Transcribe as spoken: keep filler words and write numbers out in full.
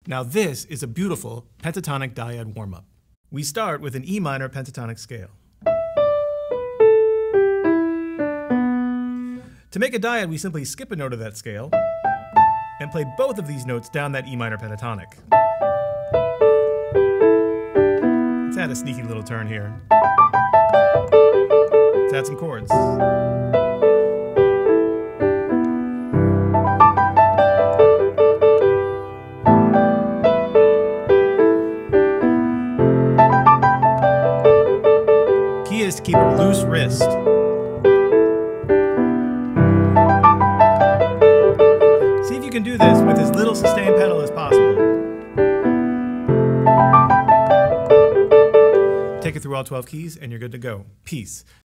Now this is a beautiful pentatonic dyad warm-up. We start with an E minor pentatonic scale. To make a dyad, we simply skip a note of that scale and play both of these notes down that E minor pentatonic. Let's add a sneaky little turn here. Let's add some chords. Key is to keep a loose wrist. See if you can do this with as little sustained pedal as possible. Take it through all twelve keys and you're good to go. Peace.